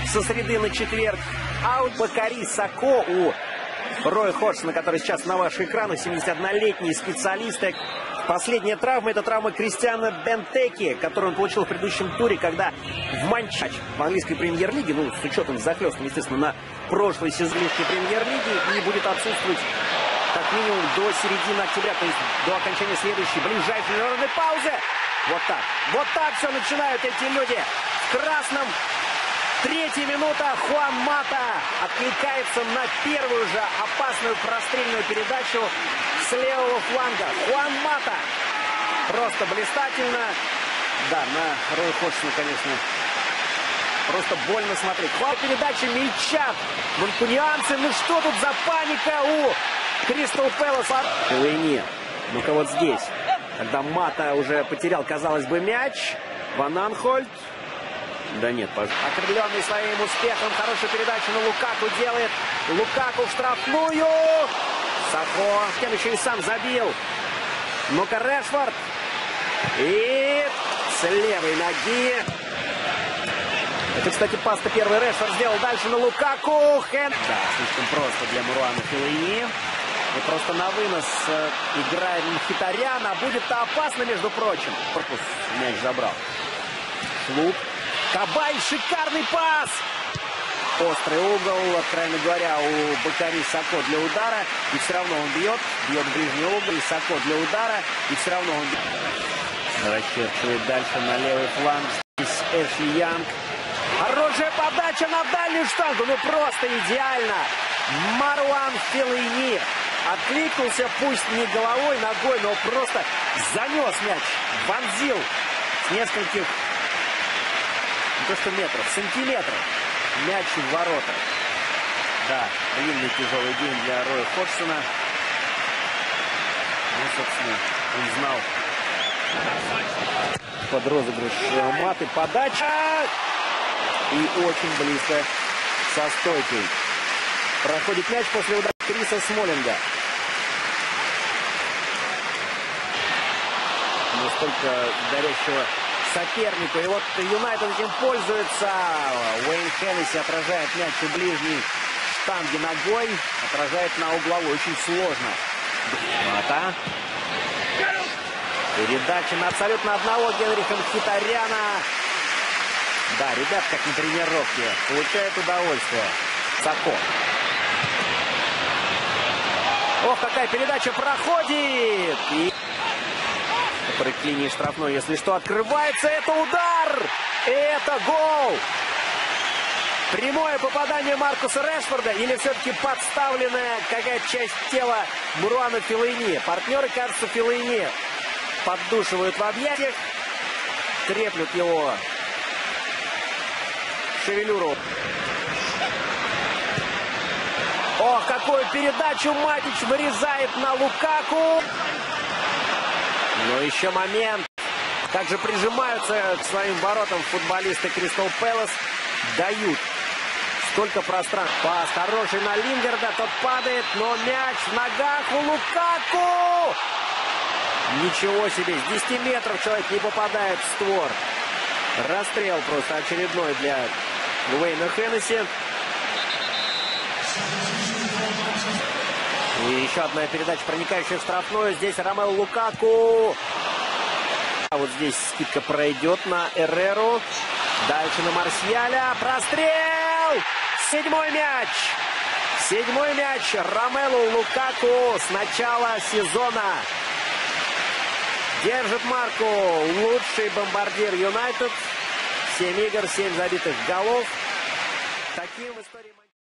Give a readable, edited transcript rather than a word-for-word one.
со среды на четверг. Аут Бакари Сако у Роя Ходжсона, который сейчас на ваших экранах, 71-летний специалист. Последняя травма — это травма Кристиана Бентеки, которую он получил в предыдущем туре, когда в матче в английской премьер-лиге, ну, с учетом захлестом, естественно, на прошлой сезоне премьер-лиги, и будет отсутствовать как минимум до середины октября, то есть до окончания следующей, ближайшей международной паузы. Вот так все начинают эти люди. В красном. Третья минута. Хуан Мата откликается на первую же опасную прострельную передачу с левого фланга. Хуан Мата. Просто блистательно. Да, на Роя Ходжсона, конечно, просто больно смотреть. Передача мяча. Манкунианцы. Ну что тут за паника у Кристал Пэласа? Фелайни. Ну-ка вот здесь. Когда Мата уже потерял, казалось бы, мяч. Ван Анхольт. Да нет, окрыленный своим успехом. Хорошую передачу на Лукаку делает. Лукаку в штрафную. Сако. Кем еще и сам забил. Ну-ка, Решфорд. И с левой ноги. Это, кстати, пас-то первый Решфорд сделал. Дальше на Лукаку. Да, слишком просто для Маруана Фелайни. И просто на вынос играет Мхитарян. А будет-то опасно, между прочим. Корпус мяч забрал. Шлуп. Кабай, шикарный пас! Острый угол, откровенно говоря, у Бакари Сако для удара. И все равно он бьет в ближний угол. И Сако для удара. И все равно он бьет. Расчерчивает дальше на левый фланг. Здесь Эшли Янг. Хорошая подача на дальнюю штангу. Ну просто идеально. Маруан Фелайни откликнулся, пусть не головой, ногой, но просто занес мяч. Вонзил с нескольких, не то что метров, сантиметров мяч в ворота. Да, длинный тяжелый день для Роя Ходжсона. Ну, собственно, он знал. Под розыгрыш Маты подача. И очень близко со стойкой. Проходит мяч после удара Криса Смолинга. Настолько горячего соперника. И вот Юнайтед этим пользуется. Уэйн Хеннесси отражает мяч у ближней штанги ногой. Отражает на угловой. Очень сложно. Мата. Передача на абсолютно одного Генриха Мхитаряна. Да, ребят, как на тренировке, получают удовольствие. Сако. Ох, какая передача проходит. И к линии штрафной, если что, открывается. Это удар. И это гол. Прямое попадание Маркуса Решфорда или все-таки подставленная какая-то часть тела Маруана Фелайни. Партнеры, кажется, Фелайни поддушивают в объятиях. Треплют его шевелюру. Ох, какую передачу Матич вырезает на Лукаку. Но еще момент. Также прижимаются к своим воротам футболисты Кристал Пэлас. Дают столько пространства. Пас хороший на Лингарда. Тот падает, но мяч в ногах у Лукаку. Ничего себе. С 10 метров человек не попадает в створ. Расстрел просто очередной для Уэйна Хеннесси. И еще одна передача, проникающая в штрафную. Здесь Ромело Лукаку. А вот здесь скидка пройдет на Эрреру. Дальше на Марсиаля. Прострел! Седьмой мяч. Седьмой мяч Ромело Лукаку с начала сезона. Держит марку лучший бомбардир Юнайтед. 7 игр, 7 забитых голов. Таким в истории...